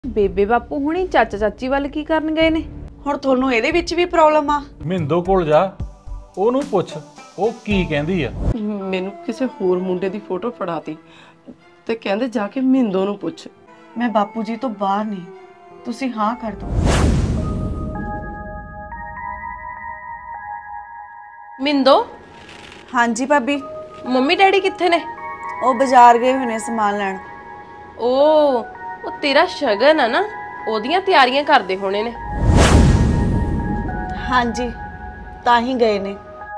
ਬੇਬੇ ਬਾਪੂ ਹੁਣੀ ਚਾਚਾ ਚਾਚੀ ਵੱਲ ਕੀ ਕਰਨ ਗਏ ਨੇ? ਹੁਣ ਤੁਹਾਨੂੰ ਇਹਦੇ ਵਿੱਚ ਵੀ ਪ੍ਰੋਬਲਮ ਆ? ਮਿੰਦੋ ਕੋਲ ਜਾ, ਉਹਨੂੰ ਪੁੱਛ ਉਹ ਕੀ ਕਹਿੰਦੀ ਆ। ਮੈਨੂੰ ਕਿਸੇ ਹੋਰ ਮੁੰਡੇ ਦੀ ਫੋਟੋ ਫੜਾਤੀ ਤੇ ਕਹਿੰਦੇ ਜਾ ਕੇ ਮਿੰਦੋ ਨੂੰ ਪੁੱਛ। ਮੈਂ ਬਾਪੂ ਜੀ ਤੋਂ ਬਾਹਰ ਨਹੀਂ, ਤੁਸੀਂ ਹਾਂ ਕਰ ਦਿਓ। ਮਿੰਦੋ, ਹਾਂਜੀ ਭਾਬੀ। ਮੰਮੀ ਡੈਡੀ ਕਿੱਥੇ ਨੇ? ਉਹ ਬਾਜ਼ਾਰ ਗਏ ਹੋਏ ਨੇ ਸਮਾਨ ਲੈਣ। ਉਹ ਤੇਰਾ ਸ਼ਗਨ ਆ ਨਾ, ਉਹਦੀਆਂ ਤਿਆਰੀਆਂ ਕਰਦੇ ਹੋਣੇ ਨੇ। ਹਾਂਜੀ, ਤਾਂ ਹੀ ਗਏ ਨੇ।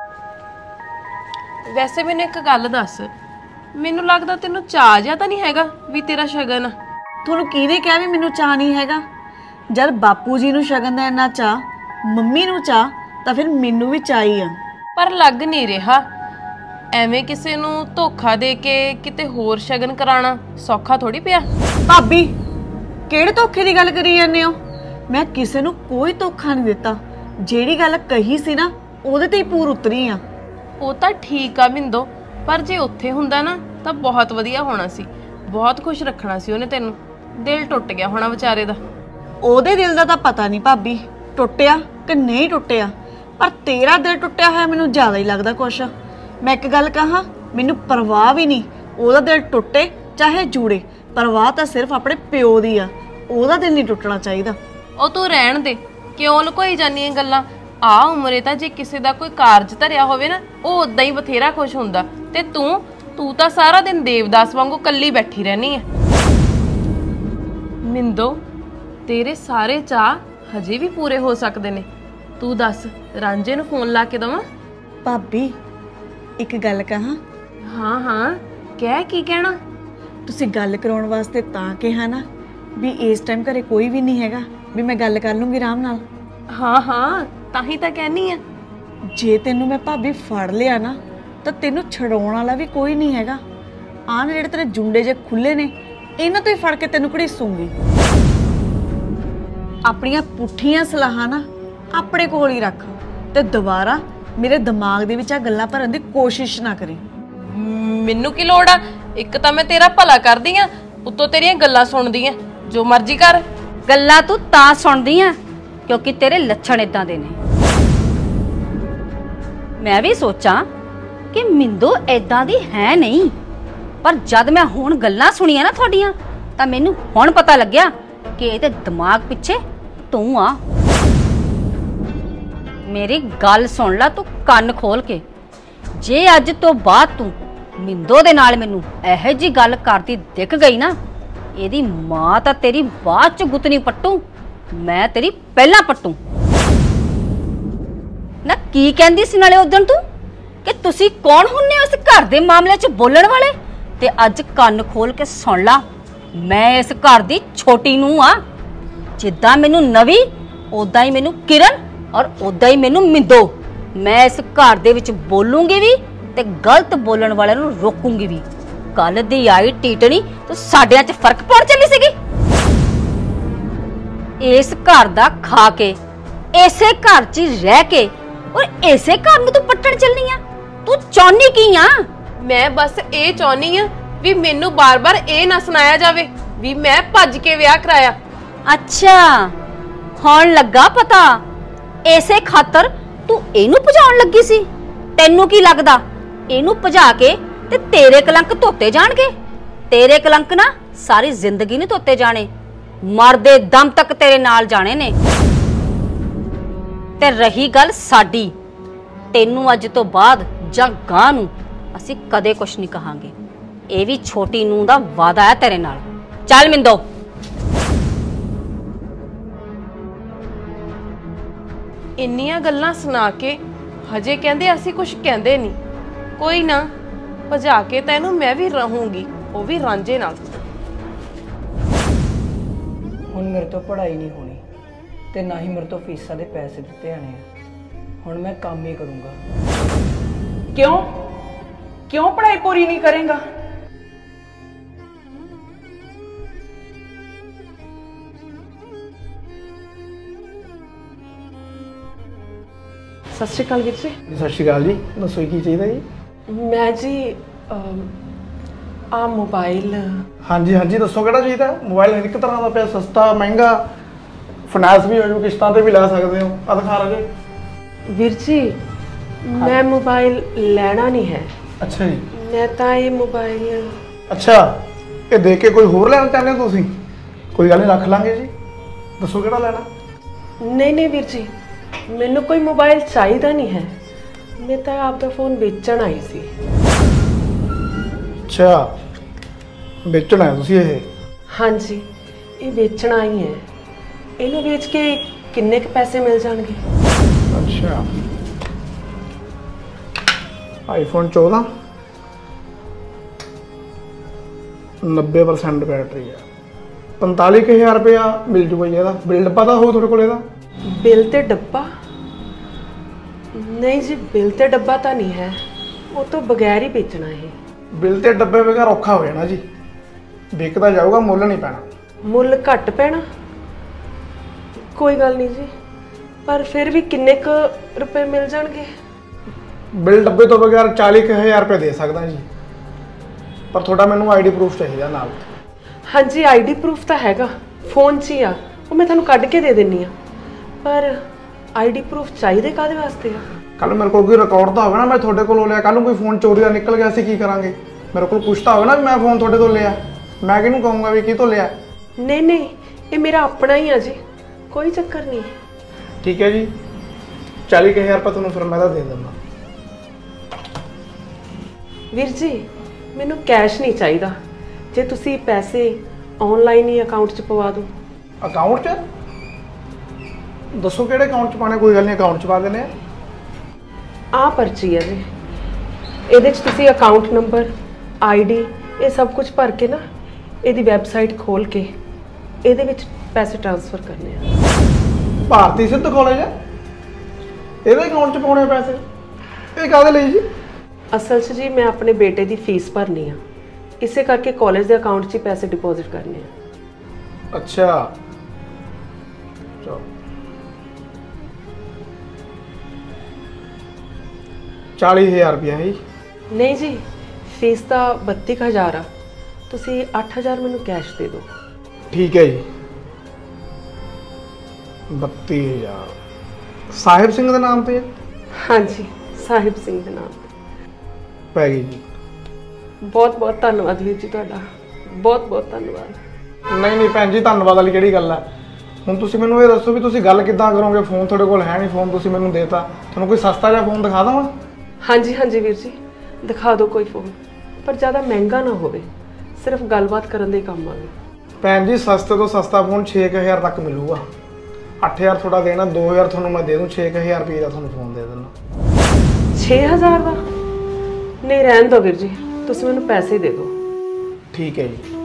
ਵੈਸੇ ਮੈਨੂੰ ਇੱਕ ਗੱਲ ਦੱਸ, ਮੈਨੂੰ ਲੱਗਦਾ ਤੈਨੂੰ ਚਾਅ ਜਿਹਾ ਤਾਂ ਨਹੀਂ ਹੈਗਾ ਵੀ ਤੇਰਾ ਸ਼ਗਨ ਆ? ਤੁਹਾਨੂੰ ਕਿਹਨੇ ਕਿਹਾ ਵੀ ਮੈਨੂੰ ਚਾਹ ਨਹੀਂ ਹੈਗਾ? ਜਦ ਬਾਪੂ ਜੀ ਨੂੰ ਸ਼ਗਨ ਦਾ ਇੰਨਾ ਚਾਹ, ਮੰਮੀ ਨੂੰ ਚਾਹ, ਤਾਂ ਫਿਰ ਮੈਨੂੰ ਵੀ ਚਾਹੀ ਆ। ਪਰ ਲੱਗ ਨਹੀਂ ਰਿਹਾ, ਐਵੇਂ ਕਿਸੇ ਨੂੰ ਧੋਖਾ ਦੇ ਕੇ ਕਿਤੇ ਹੋਰ ਸ਼ਗਨ ਕਰਾਉਣਾ ਸੌਖਾ ਥੋੜੀ ਪਿਆ। ਭਾਬੀ, ਕਿਹੜੇ ਧੋਖੇ ਦੀ ਗੱਲ ਕਰੀ ਜਾਂਦੇ ਹੋ? ਮੈਂ ਕਿਸੇ ਨੂੰ ਕੋਈ ਧੋਖਾ ਨਹੀਂ ਦਿੱਤਾ। ਜਿਹੜੀ ਗੱਲ ਕਹੀ ਸੀ ਨਾ, ਉਹਦੇ ਤੇ ਹੀ ਪੂਰ ਉਤਰੀ ਆ। ਉਹ ਤਾਂ ਠੀਕ ਆ ਮਿੰਦੋ, ਪਰ ਜੇ ਉੱਥੇ ਹੁੰਦਾ ਨਾ ਤਾਂ ਬਹੁਤ ਵਧੀਆ ਹੋਣਾ ਸੀ, ਬਹੁਤ ਖੁਸ਼ ਰੱਖਣਾ ਸੀ ਉਹਨੇ ਤੈਨੂੰ। ਦਿਲ ਟੁੱਟ ਗਿਆ ਹੋਣਾ ਵਿਚਾਰੇ ਦਾ। ਉਹਦੇ ਦਿਲ ਦਾ ਤਾਂ ਪਤਾ ਨਹੀਂ ਭਾਬੀ, ਟੁੱਟਿਆ ਕਿ ਨਹੀਂ ਟੁੱਟਿਆ, ਪਰ ਤੇਰਾ ਦਿਲ ਟੁੱਟਿਆ ਹੋਇਆ ਮੈਨੂੰ ਜ਼ਿਆਦਾ ਹੀ ਲੱਗਦਾ ਕੁਛ। ਮੈਂ ਇੱਕ ਗੱਲ ਕਹਾਂ, ਮੈਨੂੰ ਪਰਵਾਹ ਵੀ ਨਹੀਂ ਉਹਦਾ ਦਿਲ ਟੁੱਟੇ ਚਾਹੇ ਜੁੜੇ। ਪਰਵਾਹ ਤਾਂ ਸਿਰਫ ਆਪਣੇ ਪਿਓ ਦੀ ਆ, ਉਹਦਾ ਦਿਲ ਨਹੀਂ ਟੁੱਟਣਾ ਚਾਹੀਦਾ। ਉਹ ਤੂੰ ਰਹਿਣ ਦੇ, ਕਿਉਂ ਲੁਕੋਈ ਜਾਂਦੀਆਂ ਗੱਲਾਂ? ਆ ਉਮਰੇ ਤਾਂ ਜੇ ਕਿਸੇ ਦਾ ਕੋਈ ਕਾਰਜ ਧਰਿਆ ਹੋਵੇ ਨਾ, ਉਹ ਉਦਾਂ ਹੀ ਬਥੇਰਾ ਖੁਸ਼ ਹੁੰਦਾ। ਤੇ ਤੂੰ ਤਾਂ ਸਾਰਾ ਦਿਨ ਦੇਵਦਾਸ ਵਾਂਗੂ ਕੱਲੀ ਬੈਠੀ ਰਹਿਨੀ ਆ। ਮਿੰਦੋ, ਤੇਰੇ ਸਾਰੇ ਚਾਅ ਹਜੇ ਵੀ ਪੂਰੇ ਹੋ ਸਕਦੇ ਨੇ। ਤੂੰ ਦੱਸ, ਰਾਂਝੇ ਨੂੰ ਫੋਨ ਲਾ ਕੇ ਦਵਾਂ? ਭਾਬੀ, ਇੱਕ ਗੱਲ ਕਹਾਂ? ਹਾਂ, ਕਹਿ। ਕੀ ਕਹਿਣਾ? ਤੁਸੀਂ ਗੱਲ ਕਰਾਉਣ ਵਾਸਤੇ ਤਾਂ ਕਿਹਾ ਨਾ ਵੀ ਇਸ ਟਾਈਮ ਘਰੇ ਕੋਈ ਵੀ ਨਹੀਂ ਹੈਗਾ, ਵੀ ਮੈਂ ਗੱਲ ਕਰ ਲੂੰਗੀ ਆਰਾਮ ਨਾਲ। ਹਾਂ, ਤਾਂ ਹੀ ਤਾਂ ਕਹਿਨੀ ਆ। ਜੇ ਤੈਨੂੰ ਮੈਂ ਭਾਬੀ ਫੜ ਲਿਆ ਨਾ, ਤਾਂ ਤੈਨੂੰ ਛਡਾਉਣ ਵਾਲਾ ਵੀ ਕੋਈ ਨਹੀਂ ਹੈਗਾ। ਆਹ ਜਿਹੜੇ ਤੇਰੇ ਜੁੰਡੇ ਜੇ ਖੁੱਲੇ ਨੇ, ਇਹਨਾਂ ਤੋਂ ਹੀ ਫੜ ਕੇ ਤੈਨੂੰ ਘੜੀਸੂੰਗੀ। ਆਪਣੀਆਂ ਪੁੱਠੀਆਂ ਸਲਾਹਾਂ ਨਾ ਆਪਣੇ ਕੋਲ ਹੀ ਰੱਖ, ਤੇ ਦੁਬਾਰਾ ਮੇਰੇ ਦਿਮਾਗ ਦੇ ਵਿੱਚ ਆ ਗੱਲਾਂ ਭਰਨ ਦੀ ਕੋਸ਼ਿਸ਼ ਨਾ ਕਰੀ। ਮੈਨੂੰ ਕੀ ਲੋੜ ਆ? ਇੱਕ ਤਾਂ ਮੈਂ ਤੇਰਾ ਭਲਾ ਕਰਦੀ ਆ, ਉੱਤੋਂ ਤੇਰੀਆਂ ਗੱਲਾਂ ਸੁਣਦੀ ਆ। ਜੋ ਮਰਜ਼ੀ ਕਰ। ਗੱਲਾਂ ਤੂੰ ਤਾਂ ਸੁਣਦੀ ਆ ਕਿਉਂਕਿ ਤੇਰੇ ਲੱਛਣ ਇਦਾਂ ਦੇ ਨੇ। ਮੈਂ ਵੀ ਸੋਚਾਂ ਕਿ ਮਿੰਦੋ ਇਦਾਂ ਦੀ ਹੈ ਨਹੀਂ, ਪਰ ਜਦ ਮੈਂ ਹੁਣ ਗੱਲਾਂ ਸੁਣੀਆਂ ਨਾ ਤੁਹਾਡੀਆਂ, ਤਾਂ ਮੈਨੂੰ ਹੁਣ ਪਤਾ ਲੱਗਿਆ ਕਿ ਇਹਦੇ ਦਿਮਾਗ ਪਿੱਛੇ ਤੂੰ ਆ। ਮੇਰੀ ਗੱਲ ਸੁਣ ਲੈ ਤੂੰ ਕੰਨ ਖੋਲ ਕੇ। ਜੇ ਅੱਜ ਤੋਂ ਬਾਅਦ ਤੂੰ ਮਿੰਦੋ ਦੇ ਨਾਲ ਮੈਨੂੰ ਇਹੋ ਜੀ ਗੱਲ ਕਰਦੀ ਦਿਖ ਗਈ ਨਾ, ਇਹਦੀ ਮਾਂ ਤਾਂ ਤੇਰੀ ਬਾਅਦ ਚ ਗੁੱਤਨੀ ਪੱਟੂ, ਮੈਂ ਤੇਰੀ ਪਹਿਲਾਂ ਪੱਟੂ ਨਾ। ਕੀ ਕਹਿੰਦੀ ਸੀ ਨਾਲੇ ਉਦਣ ਤੂੰ ਕਿ ਤੁਸੀਂ ਕੌਣ ਹੁੰਨੇ ਹੋ ਇਸ ਘਰ ਦੇ ਮਾਮਲੇ 'ਚ ਬੋਲਣ ਵਾਲੇ? ਤੇ ਅੱਜ ਕੰਨ ਖੋਲ ਕੇ ਸੁਣ ਲਾ, ਮੈਂ ਇਸ ਘਰ ਦੀ ਛੋਟੀ ਨੂੰਹ ਆ। ਜਿੱਦਾਂ ਮੈਨੂੰ ਨਵੀ, ਉਦਾਂ ਹੀ ਮੈਨੂੰ ਕਿਰਨ, ਔਰ ਉਦਾਂ ਹੀ ਮੈਨੂੰ ਮਿੰਦੋ। ਮੈਂ ਇਸ ਘਰ ਦੇ ਵਿੱਚ ਬੋਲੂੰਗੀ ਵੀ ਤੇ ਗਲਤ ਬੋਲਣ ਵਾਲਿਆਂ ਨੂੰ ਰੋਕੂੰਗੀ ਵੀ। ਕੱਲ ਦੀ ਆਈ ਟੀਟਣੀ ਤੂੰ ਸਾਡਿਆਂ 'ਚ ਫਰਕ ਪਾਉਣ ਚੱਲੀ ਸੀਗੀ। ਇਸ ਘਰ ਦਾ ਖਾ ਕੇ, ਇਸੇ ਘਰ 'ਚ ਰਹਿ ਕੇ, ਔਰ ਇਸੇ ਘਰ ਨੂੰ ਤੂੰ ਪੱਟਣ ਚੱਲਨੀ ਆ। ਤੂੰ ਚਾਹੁੰਦੀ ਕੀ ਆ? ਮੈਂ ਬਸ ਇਹ ਚਾਹੁੰਦੀ ਆ ਵੀ ਮੈਨੂੰ ਬਾਰ-ਬਾਰ ਇਹ ਨਾ ਸੁਣਾਇਆ ਜਾਵੇ ਵੀ ਮੈਂ ਭੱਜ ਕੇ ਵਿਆਹ ਕਰਾਇਆ। ਅੱਛਾ, ਹੁਣ ਲੱਗਾ ਪਤਾ। ਇਸੇ ਖਾਤਰ ਤੂੰ ਇਹਨੂੰ ਭਜਾਉਣ ਲੱਗੀ ਸੀ। ਤੈਨੂੰ ਕੀ ਲੱਗਦਾ ਇਹਨੂੰ ਭਜਾ ਕੇ ਤੇ ਤੇਰੇ ਕਲੰਕ ਧੋਤੇ ਜਾਣਗੇ? ਤੇਰੇ ਕਲੰਕ ਨਾ ਸਾਰੀ ਜ਼ਿੰਦਗੀ ਨਹੀਂ ਧੋਤੇ ਜਾਣੇ, ਮਰਦੇ ਦਮ ਤੱਕ ਤੇਰੇ ਨਾਲ ਜਾਣੇ ਨੇ। ਤੇ ਰਹੀ ਗੱਲ ਸਾਡੀ, ਤੈਨੂੰ ਅੱਜ ਤੋਂ ਬਾਅਦ ਜਾਂ ਗਾਂ ਨੂੰ ਅਸੀਂ ਕਦੇ ਕੁਛ ਨਹੀਂ ਕਹਾਂਗੇ। ਇਹ ਵੀ ਛੋਟੀ ਨੂੰਹ ਦਾ ਵਾਅਦਾ ਹੈ ਤੇਰੇ ਨਾਲ। ਚੱਲ ਮਿੰਦੋ। ਇੰਨੀਆਂ ਗੱਲਾਂ ਸੁਣਾ ਕੇ ਹਜੇ ਕਹਿੰਦੇ ਅਸੀਂ ਕੁਝ ਕਹਿੰਦੇ ਨਹੀਂ। ਕੋਈ ਨਾ, ਭਜਾ ਕੇ ਤੈਨੂੰ ਮੈਂ ਵੀ ਰਹੂੰਗੀ, ਉਹ ਵੀ ਰਾਂਝੇ ਨਾਲ। ਹੁਣ ਮੇਰੇ ਤੋਂ ਪੜ੍ਹਾਈ ਨਹੀਂ ਹੋਣੀ ਤੇ ਨਾ ਹੀ ਮੇਰੇ ਤੋਂ ਫੀਸਾਂ ਦੇ ਪੈਸੇ ਦਿੱਤੇ ਜਾਣੇ ਆ। ਹੁਣ ਮੈਂ ਕੰਮ ਹੀ ਕਰੂੰਗਾ। ਕਿਉਂ ਪੜ੍ਹਾਈ ਪੂਰੀ ਨਹੀਂ ਕਰੇਗਾ? ਸਤਿ ਸ਼੍ਰੀ ਅਕਾਲ ਵੀਰ ਜੀ। ਸਤਿ ਸ਼੍ਰੀ ਅਕਾਲ ਜੀ। ਦੱਸੋ ਕੀ ਚਾਹੀਦਾ ਜੀ? ਮੈਂ ਜੀ ਆ ਮੋਬਾਈਲ ਹਾਂਜੀ ਹਾਂਜੀ ਦੱਸੋ ਕਿਹੜਾ ਚਾਹੀਦਾ ਮੋਬਾਈਲ ਹਰ ਇੱਕ ਤਰ੍ਹਾਂ ਦਾ ਪਿਆ ਸਸਤਾ ਮਹਿੰਗਾ ਫਾਈਨੈਂਸ ਵੀ ਹੋ ਜੂ ਕਿਸ਼ਤਾਂ ਤੇ ਵੀ ਲੈ ਸਕਦੇ ਹੋ ਆ ਦਿਖਾ ਰਹੇ ਵੀਰ ਜੀ ਮੈਂ ਮੋਬਾਈਲ ਲੈਣਾ ਨਹੀਂ ਹੈ ਅੱਛਾ ਜੀ ਮੈਂ ਤਾਂ ਇਹ ਮੋਬਾਈਲ ਅੱਛਾ ਇਹ ਦੇਖ ਕੇ ਕੋਈ ਹੋਰ ਲੈਣਾ ਚਾਹੁੰਦੇ ਹੋ ਤੁਸੀਂ ਕੋਈ ਗੱਲ ਨਹੀਂ ਰੱਖ ਲਾਂਗੇ ਜੀ ਦੱਸੋ ਕਿਹੜਾ ਲੈਣਾ ਨਹੀਂ ਵੀਰ ਜੀ ਮੈਨੂੰ ਕੋਈ ਮੋਬਾਈਲ ਚਾਹੀਦਾ ਨਹੀਂ ਹੈ ਮੈਂ ਤਾਂ ਆਪਦਾ ਫੋਨ ਵੇਚਣ ਆਈ ਸੀ ਅੱਛਾ ਵੇਚਣਾ ਹੈ ਤੁਸੀਂ ਇਹ ਹਾਂਜੀ ਇਹ ਵੇਚਣਾ ਹੀ ਹੈ ਇਹਨੂੰ ਵੇਚ ਕੇ ਕਿੰਨੇ ਕੁ ਪੈਸੇ ਮਿਲ ਜਾਣਗੇ ਅੱਛਾ ਆਈਫੋਨ 14 90% ਬੈਟਰੀ ਹੈ 45,000 ਰੁਪਇਆ ਮਿਲ ਜੂਗਾ ਜੀ ਇਹਦਾ ਬਿਲ ਡੱਬਾ ਤਾਂ ਹੋਊ ਤੁਹਾਡੇ ਕੋਲ ਇਹਦਾ ਬਿੱਲ ਤੇ ਡੱਬਾ ਨਹੀਂ ਜੀ ਬਿੱਲ ਤੇ ਡੱਬਾ ਤਾਂ ਨਹੀਂ ਹੈ ਉਹ ਤੋਂ ਬਗੈਰ ਹੀ ਵੇਚਣਾ ਹੈ ਬਿੱਲ ਤੇ ਡੱਬੇ ਵਗੈਰਾ ਔਖਾ ਹੋ ਜਾਣਾ ਜੀ ਵਿਕਦਾ ਜਾਊਗਾ ਮੁੱਲ ਨਹੀਂ ਪੈਣਾ ਮੁੱਲ ਘੱਟ ਪੈਣਾ ਕੋਈ ਗੱਲ ਨਹੀਂ ਜੀ ਪਰ ਫਿਰ ਵੀ ਕਿੰਨੇ ਕੁ ਰੁਪਏ ਮਿਲ ਜਾਣਗੇ ਬਿੱਲ ਡੱਬੇ ਤੋਂ ਬਗੈਰ 40,000 ਰੁਪਏ ਦੇ ਸਕਦਾ ਜੀ ਪਰ ਤੁਹਾਡਾ ਮੈਨੂੰ ਆਈਡੀ ਪ੍ਰੂਫ ਚਾਹੀਦਾ ਨਾਲ ਹਾਂਜੀ ਆਈਡੀ ਪ੍ਰੂਫ ਤਾਂ ਹੈਗਾ ਫੋਨ 'ਚ ਹੀ ਆ ਉਹ ਮੈਂ ਤੁਹਾਨੂੰ ਕੱਢ ਕੇ ਦੇ ਦਿੰਨੀ ਆ ਪਰ ਆਈਡੀ ਪ੍ਰੂਫ ਚਾਹੀਦੇ ਕਾਹਦੇ ਵਾਸਤੇ ਆ ਕੱਲ ਮੇਰੇ ਕੋਲ ਕੋਈ ਰਿਕਾਰਡ ਤਾਂ ਹੋਵੇ ਨਾ ਮੈਂ ਤੁਹਾਡੇ ਕੋਲੋਂ ਲਿਆ ਕੱਲ ਨੂੰ ਕੋਈ ਫੋਨ ਚੋਰੀ ਦਾ ਨਿਕਲ ਗਿਆ ਸੀ ਕੀ ਕਰਾਂਗੇ ਮੇਰੇ ਕੋਲ ਕੁਛ ਤਾਂ ਹੋਵੇ ਨਾ ਵੀ ਮੈਂ ਫੋਨ ਤੁਹਾਡੇ ਤੋਂ ਲਿਆ ਮੈਂ ਕਿਹਨੂੰ ਕਹੂੰਗਾ ਵੀ ਕੀ ਤੋਂ ਲਿਆ ਨਹੀਂ ਇਹ ਮੇਰਾ ਆਪਣਾ ਹੀ ਆ ਜੀ ਕੋਈ ਚੱਕਰ ਨਹੀਂ ਠੀਕ ਹੈ ਜੀ 40,000 ਰੁਪਏ ਤੁਹਾਨੂੰ ਫਿਰ ਮੈਂ ਤਾਂ ਦੇ ਦਿੰਦਾ ਵੀਰ ਜੀ ਮੈਨੂੰ ਕੈਸ਼ ਨਹੀਂ ਚਾਹੀਦਾ ਜੇ ਤੁਸੀਂ ਪੈਸੇ ਆਨਲਾਈਨ ਹੀ ਅਕਾਊਂਟ 'ਚ ਪਵਾ ਦਿਓ ਅਕਾਊਂਟ 'ਚ ਦੱਸੋ ਕਿਹੜੇ ਅਕਾਊਂਟ 'ਚ ਪਾਣੇ ਕੋਈ ਗੱਲ ਨਹੀਂ ਅਕਾਊਂਟ 'ਚ ਪਾ ਦਿੰਦੇ ਆ ਪਰਚੀ ਹੈ ਜੀ ਇਹਦੇ 'ਚ ਤੁਸੀਂ ਅਕਾਊਂਟ ਨੰਬਰ ਆਈਡੀ ਇਹ ਸਭ ਕੁਝ ਭਰ ਕੇ ਨਾ ਇਹਦੀ ਵੈਬਸਾਈਟ ਖੋਲ ਕੇ ਇਹਦੇ ਵਿੱਚ ਪੈਸੇ ਟ੍ਰਾਂਸਫਰ ਕਰਨੇ ਆ ਭਾਰਤੀ ਸਿੱਧ ਕਾਲਜ ਹੈ ਇਹਦੇ ਅਕਾਊਂਟ 'ਚ ਪਾਉਣੇ ਪੈਸੇ ਇਹ ਕਾਹਦੇ ਲਈ ਜੀ ਅਸਲ 'ਚ ਜੀ ਮੈਂ ਆਪਣੇ ਬੇਟੇ ਦੀ ਫੀਸ ਭਰਨੀ ਆ ਇਸੇ ਕਰਕੇ ਕਾਲਜ ਦੇ ਅਕਾਊਂਟ 'ਚ ਹੀ ਪੈਸੇ ਡਿਪੋਜ਼ਿਟ ਕਰਨੇ ਆ ਅੱਛਾ ਚਲੋ 40,000 ਰੁਪਇਆ ਹੈ ਨਹੀਂ ਜੀ ਫੀਸ ਤਾਂ 32,000 ਆ ਤੁਸੀਂ 8,000 ਮੈਨੂੰ ਕੈਸ਼ ਦੇ ਦਿਓ ਠੀਕ ਹੈ ਜੀ 32,000 ਸਾਹਿਬ ਸਿੰਘ ਦੇ ਨਾਮ ਤੇ ਹਾਂਜੀ ਸਾਹਿਬ ਸਿੰਘ ਦੇ ਨਾਮ ਪੈ ਗਈ ਜੀ ਬਹੁਤ ਧੰਨਵਾਦ ਵੀਰ ਜੀ ਤੁਹਾਡਾ ਬਹੁਤ ਧੰਨਵਾਦ ਨਹੀਂ ਭੈਣ ਜੀ ਧੰਨਵਾਦ ਵਾਲੀ ਕਿਹੜੀ ਗੱਲ ਹੈ ਹੁਣ ਤੁਸੀਂ ਮੈਨੂੰ ਇਹ ਦੱਸੋ ਵੀ ਤੁਸੀਂ ਗੱਲ ਕਿੱਦਾਂ ਕਰੋਗੇ ਫੋਨ ਤੁਹਾਡੇ ਕੋਲ ਹੈ ਨਹੀਂ ਫੋਨ ਤੁਸੀਂ ਮੈਨੂੰ ਦੇਤਾ ਤੁਹਾਨੂੰ ਕੋਈ ਸਸਤਾ ਜਿਹਾ ਫੋਨ ਦਿਖਾ ਦਵਾਂ ਹਾਂਜੀ ਵੀਰ ਜੀ ਦਿਖਾ ਦਿਓ ਕੋਈ ਫੋਨ ਪਰ ਜ਼ਿਆਦਾ ਮਹਿੰਗਾ ਨਾ ਹੋਵੇ ਸਿਰਫ ਗੱਲਬਾਤ ਕਰਨ ਦੇ ਕੰਮ ਆਵੇ ਭੈਣ ਜੀ ਸਸਤੇ ਤੋਂ ਸਸਤਾ ਫੋਨ 6,000 ਤੱਕ ਮਿਲੂਗਾ 8,000 ਤੁਹਾਡਾ ਦੇਣਾ 2,000 ਤੁਹਾਨੂੰ ਮੈਂ ਦੇ ਦੂੰ 6,000 ਰੁਪਏ ਦਾ ਤੁਹਾਨੂੰ ਫੋਨ ਦੇ ਦੇਣਾ 6,000 ਦਾ ਨਹੀਂ ਰਹਿਣ ਦਿਓ ਵੀਰ ਜੀ ਤੁਸੀਂ ਮੈਨੂੰ ਪੈਸੇ ਦੇ ਦਿਓ ਠੀਕ ਹੈ ਜੀ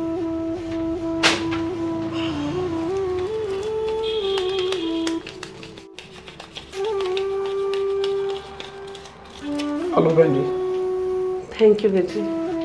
ਹਲੋ ਭੈਣ ਜੀ ਥੈਂਕ ਯੂ ਵੀਰ ਜੀ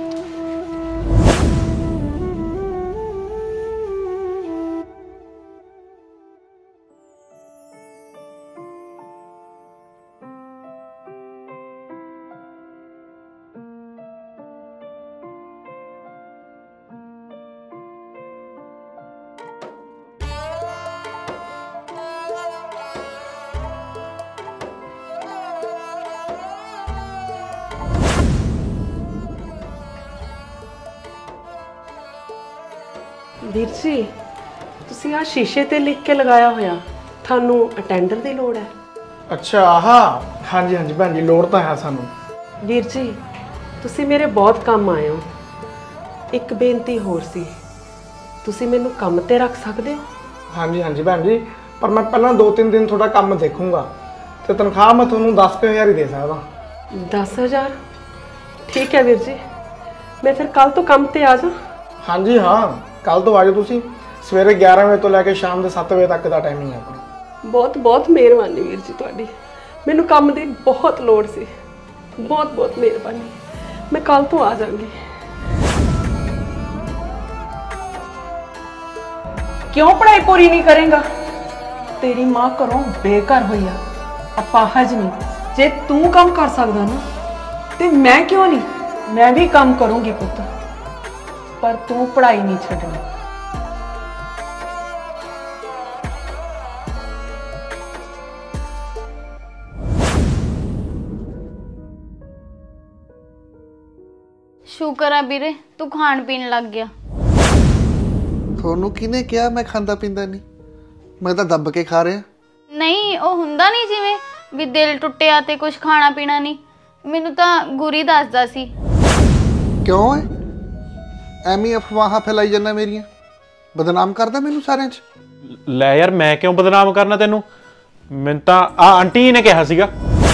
ਵੀਰ ਜੀ ਤੁਸੀਂ ਆ ਸ਼ੀਸ਼ੇ ਤੇ ਲਿਖ ਕੇ ਲਗਾਇਆ ਹੋਇਆ ਤੁਹਾਨੂੰ ਅਟੈਂਡਰ ਦੀ ਲੋੜ ਹੈ ਅੱਛਾ ਆਹਾ ਹਾਂਜੀ ਭੈਣ ਜੀ ਲੋੜ ਤਾਂ ਹੈ ਸਾਨੂੰ ਵੀਰ ਜੀ ਤੁਸੀਂ ਮੇਰੇ ਬਹੁਤ ਕੰਮ ਆਏ ਹੋ ਇੱਕ ਬੇਨਤੀ ਹੋਰ ਸੀ ਤੁਸੀਂ ਮੈਨੂੰ ਕੰਮ ਤੇ ਰੱਖ ਸਕਦੇ ਹੋ ਹਾਂਜੀ ਭੈਣ ਜੀ ਪਰ ਮੈਂ ਪਹਿਲਾਂ 2-3 ਦਿਨ ਤੁਹਾਡਾ ਕੰਮ ਦੇਖੂੰਗਾ ਤੇ ਤਨਖਾਹ ਮੈਂ ਤੁਹਾਨੂੰ 10,000 ਹੀ ਦੇ ਸਕਦਾ 10,000 ਠੀਕ ਹੈ ਵੀਰ ਜੀ ਮੈਂ ਫਿਰ ਕੱਲ ਤੋਂ ਕੰਮ ਤੇ ਆ ਜਾ ਹਾਂਜੀ ਹਾਂ ਕੱਲ ਤੋਂ ਆ ਜਾਓ ਤੁਸੀਂ ਸਵੇਰੇ 11 ਵਜੇ ਤੋਂ ਲੈ ਕੇ ਸ਼ਾਮ ਦੇ 7 ਵਜੇ ਤੱਕ ਦਾ ਟਾਈਮਿੰਗ ਹੈ ਆਪਣਾ ਬਹੁਤ ਮਿਹਰਬਾਨੀ ਵੀਰ ਜੀ ਤੁਹਾਡੀ ਮੈਨੂੰ ਕੰਮ ਦੀ ਬਹੁਤ ਲੋੜ ਸੀ ਬਹੁਤ ਮਿਹਰਬਾਨੀ ਮੈਂ ਕੱਲ ਤੋਂ ਆ ਜਾਵਾਂਗੀ ਕਿਉਂ ਪੜ੍ਹਾਈ ਪੂਰੀ ਨਹੀਂ ਕਰੇਗਾ ਤੇਰੀ ਮਾਂ ਘਰੋਂ ਬੇਘਰ ਹੋਈ ਆ ਅਪਾਹਜ ਨਹੀਂ ਜੇ ਤੂੰ ਕੰਮ ਕਰ ਸਕਦਾ ਨਾ ਤੇ ਮੈਂ ਕਿਉਂ ਨਹੀਂ ਮੈਂ ਵੀ ਕੰਮ ਕਰੂੰਗੀ ਪੁੱਤ ਪਰ ਤੂੰ ਪੜ੍ਹਾਈ ਨਹੀਂ ਛੱਡਣੀ। ਸ਼ੁਕਰ ਆ ਵੀਰੇ ਤੂੰ ਖਾਣ ਪੀਣ ਲੱਗ ਗਿਆ। ਤੁਹਾਨੂੰ ਕਿਹਨੇ ਕਿਹਾ ਮੈਂ ਖਾਂਦਾ ਪੀਂਦਾ ਨਹੀਂ? ਮੈਂ ਤਾਂ ਦੱਬ ਕੇ ਖਾ ਰਿਹਾ। ਨਹੀਂ ਉਹ ਹੁੰਦਾ ਨਹੀਂ ਜਿਵੇਂ ਵੀ ਦਿਲ ਟੁੱਟਿਆ ਤੇ ਕੁਝ ਖਾਣਾ ਪੀਣਾ ਨਹੀਂ। ਮੈਨੂੰ ਤਾਂ ਗੁਰੀ ਦੱਸਦਾ ਸੀ। ਕਿਉਂ ਹੈ ਐਵੇਂ ਅਫਵਾਹਾਂ ਫੈਲਾਈ ਜਾਂਦਾ ਮੇਰੀਆਂ, ਬਦਨਾਮ ਕਰਦਾ ਮੈਨੂੰ ਸਾਰਿਆਂ 'ਚ। ਲੈ ਯਾਰ ਮੈਂ ਕਿਉਂ ਬਦਨਾਮ ਕਰਨਾ ਤੈਨੂੰ? ਮੈਨੂੰ ਤਾਂ ਆ ਆਂਟੀ ਨੇ ਕਿਹਾ ਸੀਗਾ।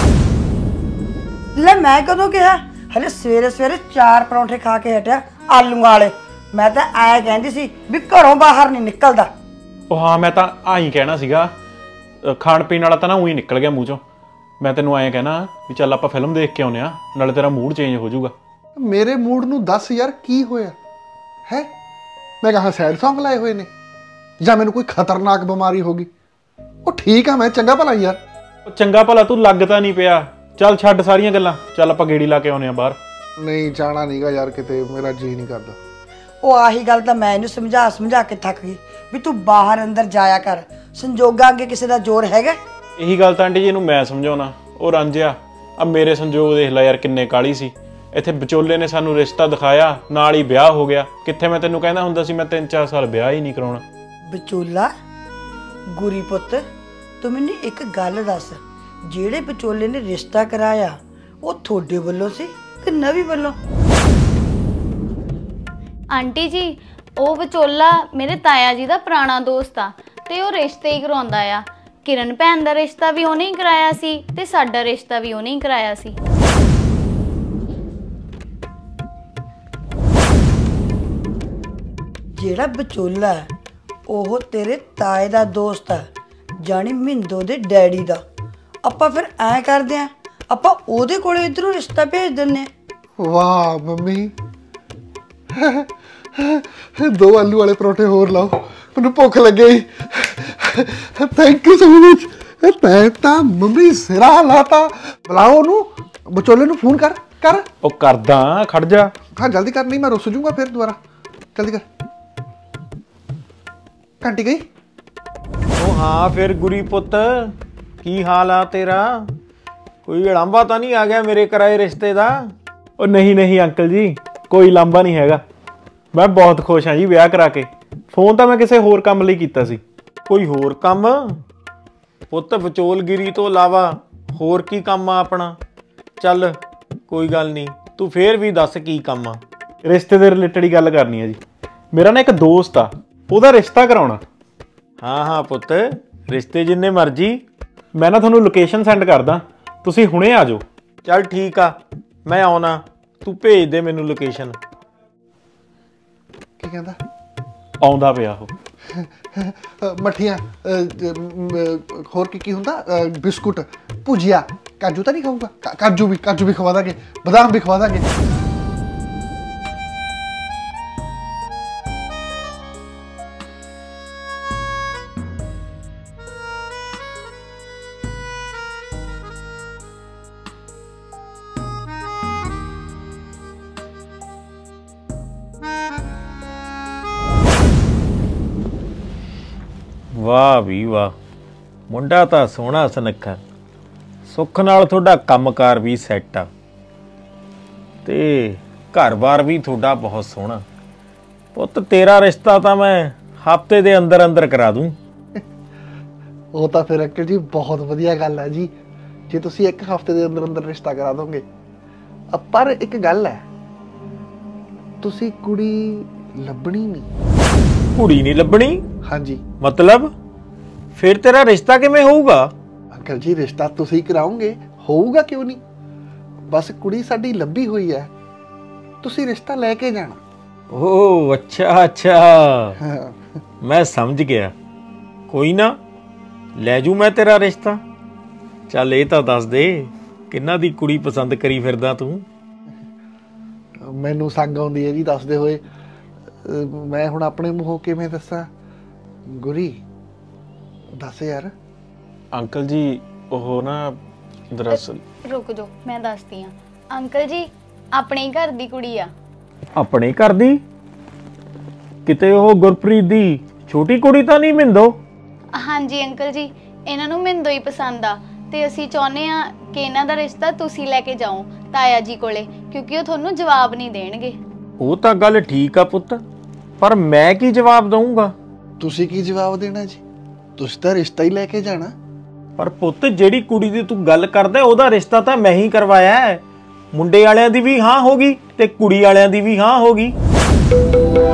ਲੈ ਮੈਂ ਕਦੋਂ ਕਿਹਾ? ਹਲੇ ਸਵੇਰੇ ਸਵੇਰੇ 4 ਪਰੌਂਠੇ ਖਾ ਕੇ ਹਟਿਆ ਆਲੂ ਵਾਲੇ। ਮੈਂ ਤਾਂ ਐ ਕਹਿੰਦੀ ਸੀ ਵੀ ਘਰੋਂ ਬਾਹਰ ਨਹੀਂ ਨਿਕਲਦਾ। ਉਹ ਹਾਂ ਮੈਂ ਤਾਂ ਆਈ ਕਹਿਣਾ ਸੀਗਾ, ਖਾਣ ਪੀਣ ਵਾਲਾ ਤਾਂ ਨਾ ਉਹੀ ਨਿਕਲ ਗਿਆ ਮੂੰਹ ਚੋਂ। ਮੈਂ ਤੈਨੂੰ ਐਂ ਕਹਿਣਾ ਵੀ ਚੱਲ ਆਪਾਂ ਫਿਲਮ ਦੇਖ ਕੇ ਆਉਂਦੇ ਆ, ਨਾਲੇ ਤੇਰਾ ਮੂਡ ਚੇਂਜ ਹੋ ਜਾਊਗਾ। ਮੇਰੇ ਮੂਡ ਨੂੰ ਦੱਸ ਯਾਰ ਕੀ ਹੋਇਆ ਹੈ? ਮੈਂ ਕਹਾਂ ਸੈਡ ਸੌਂਗ ਲਾਏ ਹੋਏ ਨੇ ਜਾਂ ਮੈਨੂੰ ਕੋਈ ਖਤਰਨਾਕ ਬਿਮਾਰੀ ਹੋ ਗਈ? ਉਹ ਠੀਕ ਆ ਮੈਂ ਚੰਗਾ ਭਲਾ ਯਾਰ। ਉਹ ਚੰਗਾ ਭਲਾ ਤੂੰ ਲੱਗਦਾ ਨਹੀਂ ਪਿਆ। ਚੱਲ ਛੱਡ ਸਾਰੀਆਂ ਗੱਲਾਂ, ਚੱਲ ਆਪਾਂ ਗੇੜੀ ਲਾ ਕੇ ਆਉਂਦੇ ਆ ਬਾਹਰ। ਨਹੀਂ ਜਾਣਾ ਨਹੀਂਗਾ ਯਾਰ ਕਿਤੇ, ਮੇਰਾ ਜੀ ਨਹੀਂ ਕਰਦਾ। ਉਹ ਆਹੀ ਗੱਲ ਤਾਂ ਮੈਂ ਇਹਨੂੰ ਸਮਝਾ ਕੇ ਥੱਕ ਗਈ ਵੀ ਤੂੰ ਬਾਹਰ ਅੰਦਰ ਜਾਇਆ ਕਰ। ਸੰਜੋਗਾਂ ਅੱਗੇ ਕਿਸੇ ਦਾ ਜ਼ੋਰ ਹੈਗਾ? ਇਹੀ ਗੱਲ ਤਾਂ ਆਂਟੀ ਜੀ ਇਹਨੂੰ ਮੈਂ ਸਮਝਾਉਣਾ। ਉਹ ਰਾਂਝਿਆ ਆ ਮੇਰੇ ਸੰਜੋਗ ਦੇਖ ਲੈ ਯਾਰ ਕਿੰਨੇ ਕਾਲੀ ਸੀ। ਇੱਥੇ ਵਿਚੋਲੇ ਨੇ ਸਾਨੂੰ ਰਿਸ਼ਤਾ ਦਿਖਾਇਆ, ਨਾਲ ਹੀ ਵਿਆਹ ਹੋ ਗਿਆ। ਕਿੱਥੇ ਮੈਂ ਤੈਨੂੰ ਕਹਿੰਦਾ ਹੁੰਦਾ ਸੀ ਮੈਂ 3-4 ਸਾਲ ਵਿਆਹ ਹੀ ਨਹੀਂ ਕਰਾਉਣਾ। ਵਿਚੋਲਾ? ਗੁਰੀ ਪੁੱਤ ਤੂੰ ਮੈਨੂੰ ਇੱਕ ਗੱਲ ਦੱਸ, ਜਿਹੜੇ ਵਿਚੋਲੇ ਨੇ ਰਿਸ਼ਤਾ ਕਰਾਇਆ ਉਹ ਤੁਹਾਡੇ ਵੱਲੋਂ ਸੀ ਕਿ ਨਵੀਂ ਵੱਲੋਂ? ਆਂਟੀ ਜੀ ਉਹ ਵਿਚੋਲਾ ਮੇਰੇ ਤਾਇਆ ਜੀ ਦਾ ਪੁਰਾਣਾ ਦੋਸਤ ਆ ਤੇ ਉਹ ਰਿਸ਼ਤੇ ਹੀ ਕਰਾਉਂਦਾ ਆ। ਕਿਰਨ ਭੈਣ ਦਾ ਰਿਸ਼ਤਾ ਵੀ ਉਹਨੇ ਹੀ ਕਰਾਇਆ ਸੀ ਤੇ ਸਾਡਾ ਰਿਸ਼ਤਾ ਵੀ ਉਹਨੇ ਹੀ ਕਰਾਇਆ ਸੀ। ਜਿਹੜਾ ਵਿਚੋਲਾ ਉਹ ਤੇਰੇ ਤਾਏ ਦਾ ਦੋਸਤ ਹੈ, ਜਾਣੀ ਮਿੰਦੋ ਦੇ ਡੈਡੀ ਦਾ। ਆਪਾਂ ਫਿਰ ਐ ਕਰਦੇ ਆ, ਆਪਾਂ ਉਹਦੇ ਕੋਲੇ ਇਧਰੋਂ ਰਿਸ਼ਤਾ ਭੇਜ ਦਿੰਨੇ। ਵਾਹ ਮੰਮੀ, 2 ਆਲੂ ਵਾਲੇ ਪਰੌਂਠੇ ਹੋਰ ਲਾਓ, ਮੈਨੂੰ ਭੁੱਖ ਲੱਗੀ। Thank you so much. ਤੈਂ ਤਾਂ ਮੰਮੀ ਸਿਰਾ ਲਾਤਾ। ਬੁਲਾਓ ਉਹਨੂੰ, ਵਿਚੋਲੇ ਨੂੰ ਫੋਨ ਕਰ। ਉਹ ਕਰਦਾ, ਖੜ ਜਾ। ਹਾਂ ਜਲਦੀ ਕਰ, ਨਹੀਂ ਮੈਂ ਰੁੱਸ ਜੂੰਗਾ ਫਿਰ ਦੁਬਾਰਾ। ਜਲਦੀ ਕਰ। ਘੰਟੀ ਗਈ। ਉਹ ਹਾਂ ਫਿਰ ਗੁਰੀ ਪੁੱਤ ਕੀ ਹਾਲ ਆ ਤੇਰਾ? ਕੋਈ ਉਲਾਂਭਾ ਤਾਂ ਨਹੀਂ ਆ ਗਿਆ ਮੇਰੇ ਕਰਾਏ ਰਿਸ਼ਤੇ ਦਾ? ਉਹ ਨਹੀਂ ਅੰਕਲ ਜੀ, ਕੋਈ ਲਾਂਭਾ ਨਹੀਂ ਹੈਗਾ। ਮੈਂ ਬਹੁਤ ਖੁਸ਼ ਹਾਂ ਜੀ ਵਿਆਹ ਕਰਾ ਕੇ। ਫੋਨ ਤਾਂ ਮੈਂ ਕਿਸੇ ਹੋਰ ਕੰਮ ਲਈ ਕੀਤਾ ਸੀ। ਕੋਈ ਹੋਰ ਕੰਮ? ਪੁੱਤ ਵਿਚੋਲਗਿਰੀ ਤੋਂ ਇਲਾਵਾ ਹੋਰ ਕੀ ਕੰਮ ਆ ਆਪਣਾ? ਚੱਲ ਕੋਈ ਗੱਲ ਨਹੀਂ, ਤੂੰ ਫੇਰ ਵੀ ਦੱਸ ਕੀ ਕੰਮ ਆ। ਰਿਸ਼ਤੇ ਦੇ ਰਿਲੇਟਡ ਹੀ ਗੱਲ ਕਰਨੀ ਹੈ ਜੀ। ਮੇਰਾ ਨਾ ਇੱਕ ਦੋਸਤ ਆ, ਉਹਦਾ ਰਿਸ਼ਤਾ ਕਰਾਉਣਾ। ਹਾਂ ਪੁੱਤ, ਰਿਸ਼ਤੇ ਜਿੰਨੇ ਮਰਜ਼ੀ। ਮੈਂ ਨਾ ਤੁਹਾਨੂੰ ਲੋਕੇਸ਼ਨ ਸੈਂਡ ਕਰਦਾ, ਤੁਸੀਂ ਹੁਣੇ ਆ ਜਾਓ। ਚੱਲ ਠੀਕ ਆ, ਮੈਂ ਆਉਣਾ, ਤੂੰ ਭੇਜ ਦੇ ਮੈਨੂੰ ਲੋਕੇਸ਼ਨ। ਕੀ ਕਹਿੰਦਾ? ਆਉਂਦਾ ਪਿਆ ਉਹ। ਮੱਠੀਆਂ, ਹੋਰ ਕੀ ਹੁੰਦਾ? ਬਿਸਕੁਟ, ਭੁਜੀਆ। ਕਾਜੂ ਤਾਂ ਨਹੀਂ ਖਾਊਗਾ? ਕਾਜੂ ਵੀ ਖਵਾ ਦਾਂਗੇ, ਬਦਾਮ ਵੀ ਖਵਾ ਦਾਂਗੇ। ਵਾਹ ਵੀ ਵਾਹ, ਮੁੰਡਾ ਤਾਂ ਸੋਹਣਾ ਸੁਨੱਖਾ, ਸੁੱਖ ਨਾਲ ਤੁਹਾਡਾ ਕੰਮਕਾਰ ਵੀ ਸੈੱਟ ਆ ਤੇ ਘਰ-ਬਾਰ ਵੀ ਤੁਹਾਡਾ ਬਹੁਤ ਸੋਹਣਾ। ਪੁੱਤ ਤੇਰਾ ਰਿਸ਼ਤਾ ਤਾਂ ਮੈਂ ਹਫ਼ਤੇ ਦੇ ਅੰਦਰ ਅੰਦਰ ਕਰਾ ਦੂੰ। ਉਹ ਤਾਂ ਫਿਰ ਅੰਕਲ ਜੀ ਬਹੁਤ ਵਧੀਆ ਗੱਲ ਹੈ ਜੀ, ਜੇ ਤੁਸੀਂ 1 ਹਫ਼ਤੇ ਦੇ ਅੰਦਰ ਅੰਦਰ ਰਿਸ਼ਤਾ ਕਰਾ ਦੋਗੇ। ਪਰ ਇੱਕ ਗੱਲ ਹੈ, ਤੁਸੀਂ ਕੁੜੀ ਲੱਭਣੀ ਨਹੀਂ। ਕੁੜੀ ਨਹੀਂ ਲੱਭਣੀ? ਹਾਂਜੀ। ਮਤਲਬ ਫਿਰ ਤੇਰਾ ਰਿਸ਼ਤਾ ਕਿਵੇਂ ਹੋਊਗਾ? ਅੰਕਲ ਜੀ ਰਿਸ਼ਤਾ ਤੁਸੀਂ ਕਰਾਓਗੇ, ਹੋਊਗਾ ਕਿਉਂ ਨਹੀਂ। ਬਸ ਕੁੜੀ ਸਾਡੀ ਲੱਭੀ ਹੋਈ ਹੈ, ਤੁਸੀਂ ਰਿਸ਼ਤਾ ਲੈ ਕੇ ਜਾਣਾ। ਓ ਅੱਛਾ ਮੈਂ ਸਮਝ ਗਿਆ। ਕੋਈ ਨਾ, ਲੈ ਜੂ ਮੈਂ ਤੇਰਾ ਰਿਸ਼ਤਾ। ਚੱਲ ਇਹ ਤਾਂ ਦੱਸ ਦੇ, ਕਿੰਨਾ ਦੀ ਕੁੜੀ ਪਸੰਦ ਕਰੀ ਫਿਰਦਾ ਤੂੰ? ਮੈਨੂੰ ਸੰਗ ਆਉਂਦੀ ਹੈ ਜੀ ਦੱਸਦੇ ਹੋਏ। ਮੈਂ ਹੁਣ ਆਪਣੇ ਮੂੰਹੋਂ ਕਿਵੇਂ ਦੱਸਾਂ? ਗੁਰੀ ਦੱਸ ਯਾਰ। ਅੰਕਲ ਜੀ ਉਹ ਨਾ ਦਰਅਸਲ। ਰੁਕ ਜਾਓ ਮੈਂ ਦੱਸਦੀ ਆ। ਅੰਕਲ ਜੀ ਆਪਣੇ ਘਰ ਦੀ ਕੁੜੀ ਆ। ਆਪਣੇ ਘਰ ਦੀ? ਕਿਤੇ ਉਹ ਗੁਰਪ੍ਰੀਤ ਦੀ ਛੋਟੀ ਕੁੜੀ ਤਾਂ ਨਹੀਂ ਮਿੰਦੋ? ਹਾਂਜੀ ਅੰਕਲ ਜੀ, ਇਹਨਾਂ ਨੂੰ ਮਿੰਦੋ ਹੀ ਪਸੰਦ ਆ ਤੇ ਅਸੀਂ ਚਾਹੁੰਦੇ ਆ ਕਿ ਇਹਨਾਂ ਦਾ ਰਿਸ਼ਤਾ ਤੁਸੀਂ ਲੈ ਕੇ ਜਾਓ ਤਾਇਆ ਜੀ ਕੋਲੇ, ਕਿਉਂਕਿ ਉਹ ਤੁਹਾਨੂੰ ਜਵਾਬ ਨਹੀਂ ਦੇਣਗੇ। ਉਹ ਤਾਂ ਗੱਲ ਠੀਕ ਆ ਪੁੱਤ, ਪਰ ਮੈਂ ਕੀ ਜਵਾਬ ਦਊਂਗਾ? ਤੁਸੀਂ ਕੀ ਜਵਾਬ ਦੇਣਾ ਜੀ? ਤੁਸੀਂ ਤਾਂ ਰਿਸ਼ਤਾ ਹੀ ਲੈ ਕੇ ਜਾਣਾ। ਪਰ ਪੁੱਤ, ਜਿਹੜੀ ਕੁੜੀ ਦੀ ਤੂੰ ਗੱਲ ਕਰਦਾ ਉਹਦਾ ਰਿਸ਼ਤਾ ਤਾਂ ਮੈਂ ਹੀ ਕਰਵਾਇਆ ਹੈ। ਮੁੰਡੇ ਵਾਲਿਆਂ ਦੀ ਵੀ ਹਾਂ ਹੋ ਗਈ ਤੇ ਕੁੜੀ ਵਾਲਿਆਂ ਦੀ ਵੀ ਹਾਂ ਹੋ ਗਈ।